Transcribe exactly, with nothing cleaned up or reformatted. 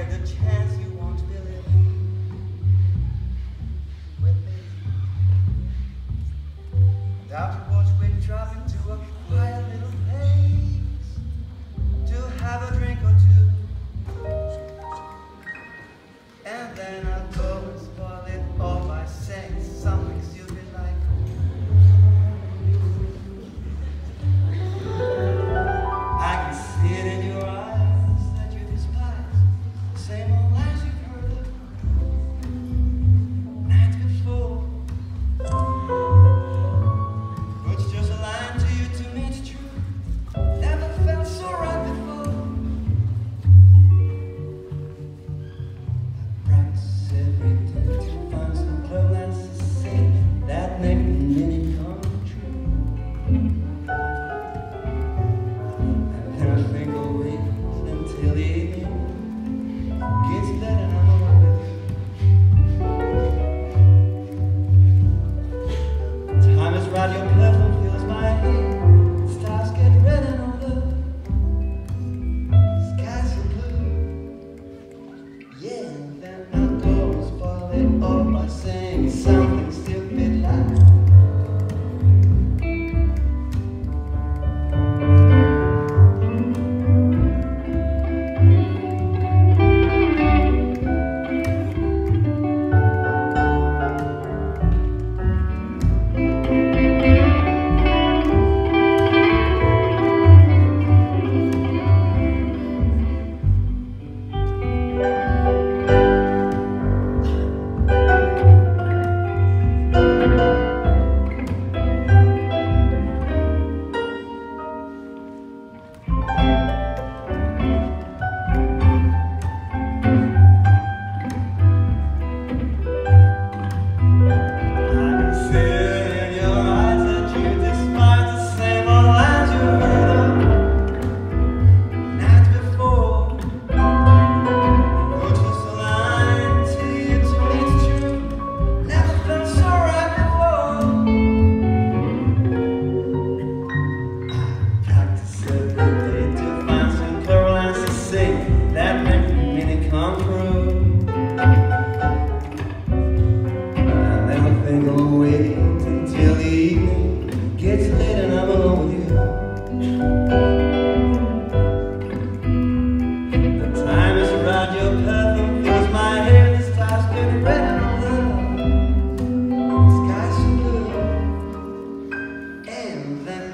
get the chance, you won't believe with me. Afterwards we drop into a quiet little place to have a drink or two, and then I'll go and spoil it all by saying something stupid like, I can see it in your eyes that you despise the same old lies you've heard of nights before. It's just a line to you, to me it's true. Never felt so right before. I practice every day to find some clever lines to say that make the minute come true. And then I think I'll wait until the evening gets better and I'm alone with you. Time is right, your platform fills my head. Stars get red and all the skies are blue. Yeah, and then I'll go and spoil it all by saying something stupid like, then